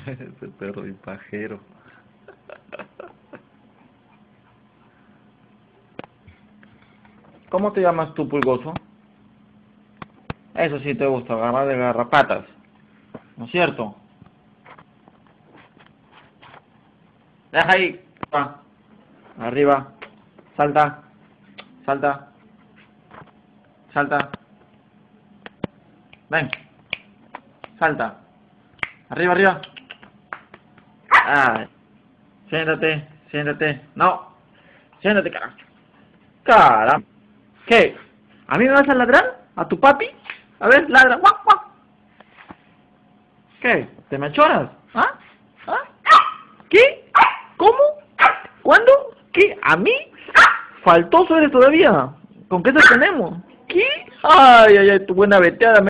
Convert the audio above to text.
Ese perro y pajero. ¿Cómo te llamas tú, pulgoso? Eso sí te gusta, agarrar de garrapatas, ¿no es cierto? Deja ahí, va. Arriba, salta, salta, salta, ven, salta, arriba, arriba. Ay, siéntate, siéntate, no, siéntate, carajo. Cara, ¿qué? ¿A mí me vas a ladrar? ¿A tu papi? A ver, ladra, guac, guac. ¿Qué? ¿Te me achoras? ¿Ah? ¿Ah? ¿Qué? ¿Cómo? ¿Cuándo? ¿Qué? ¿A mí? Faltoso eres todavía. ¿Con qué te tenemos? ¿Qué? Ay, ay, ay, tu buena veteada.